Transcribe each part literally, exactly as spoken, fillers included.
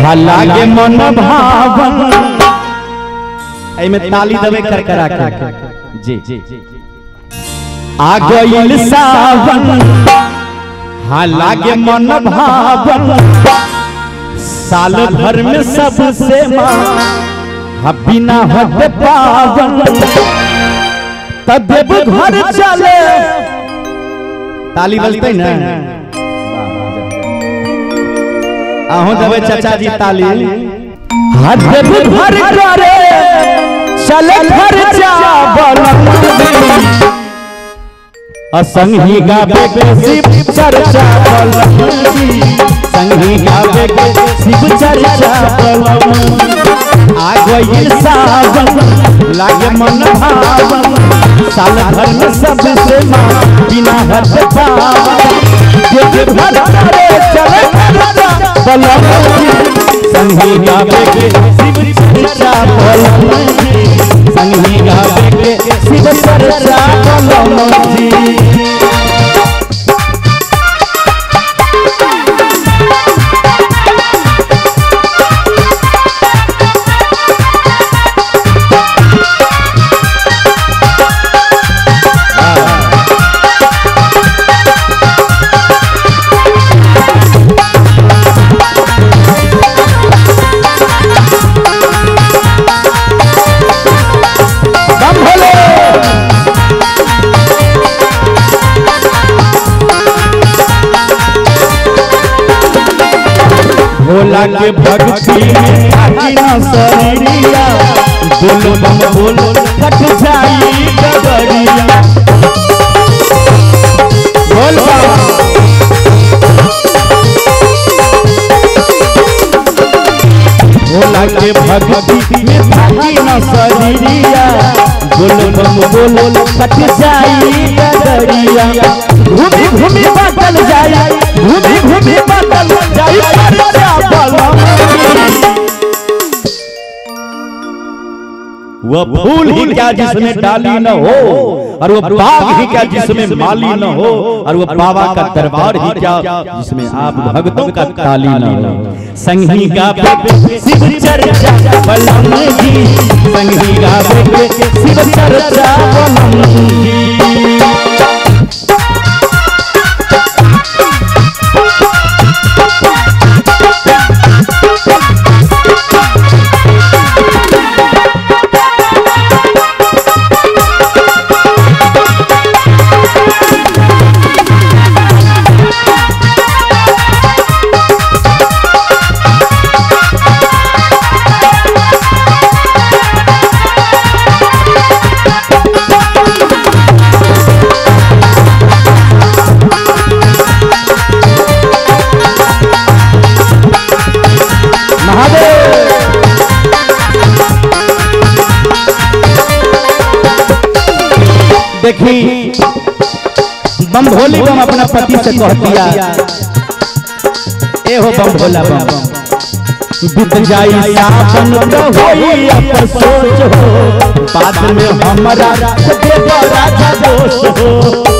लागे मन भावन में ताली दबे कर करा के जी आ गइल सावन हाँ लागे मन भावन साल भर में सबसे माँ बिना हट पावन तब घर चले ताली बजते ना आहू देवे चाचा जी ताली हाथ घर करे चले घर जाबल असंगी गावे के शिव चर्चा बलमजी संगी गावे के शिव चर्चा बलमजी आ गइल सावन लागे मन भावन साल भर में सबसे माँ बिना हट पावन देव घर करे चले बलमजी संगी गावे के शिव चर्चा बलमजी संगी गावे के शिव चर्चा बलमजी भोला के भक्ति में आकी ना शरीरिया बोलो बम बोलो कट जाई डगरिया बोल भोला के भक्ति में आकी ना शरीरिया बोलो बम बोलो कट जाई डगरिया घूमी घूमी बाटल जाई घूमी घूमी बाटल जाई वह फूल ही क्या जिसमें डाली न हो और वह बाग ही क्या जिसमें माली न हो और वह बाबा का दरबार ही क्या जिसमें आप भक्तों का ताली न हो संगी गावे शिव चर्चा बलमजी संगी गावे शिव चर्चा बलमजी देखी बम भोली बम अपना पति से कह दिया ए हो बम भोला बम बीत जाई सावन तो होई अफसोस हो बाद में हमरा देव राजा दोष हो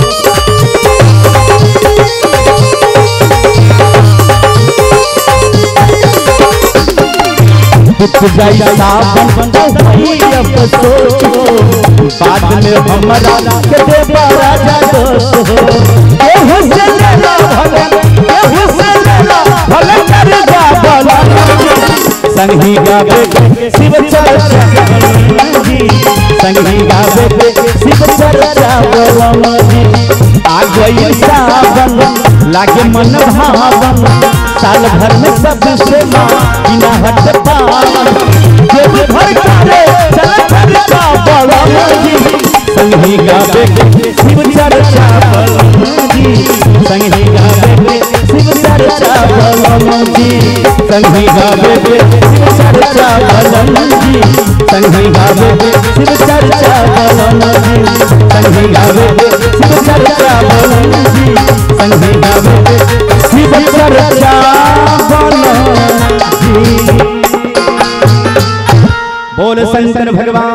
बीत जाई सावन तो होई अफसोस हो बाद में हमरा देव राजा दोष हो एहु से लेला भले एहु से लेला भले कर जा बलमजी संगी गावे के शिव चर्चा बलमजी संगी गावे के शिव चर्चा बलमजी आ गइल सावन लागे मन भावन साल भर में सबसे माँ बिना हट पावन देव घर करे चला चर्चा बलमजी संगी गावे के शिव चर्चा बलमजी संगी गावे के शिव चर्चा बलमजी संगी गावे के शिव चर्चा बलमजी संगी गावे के शिव चर्चा बलमजी संगी गावे के शिव चर्चा बलमजी संगी गावे के शिव चर्चा बलमजी बोल शंकर भगवान।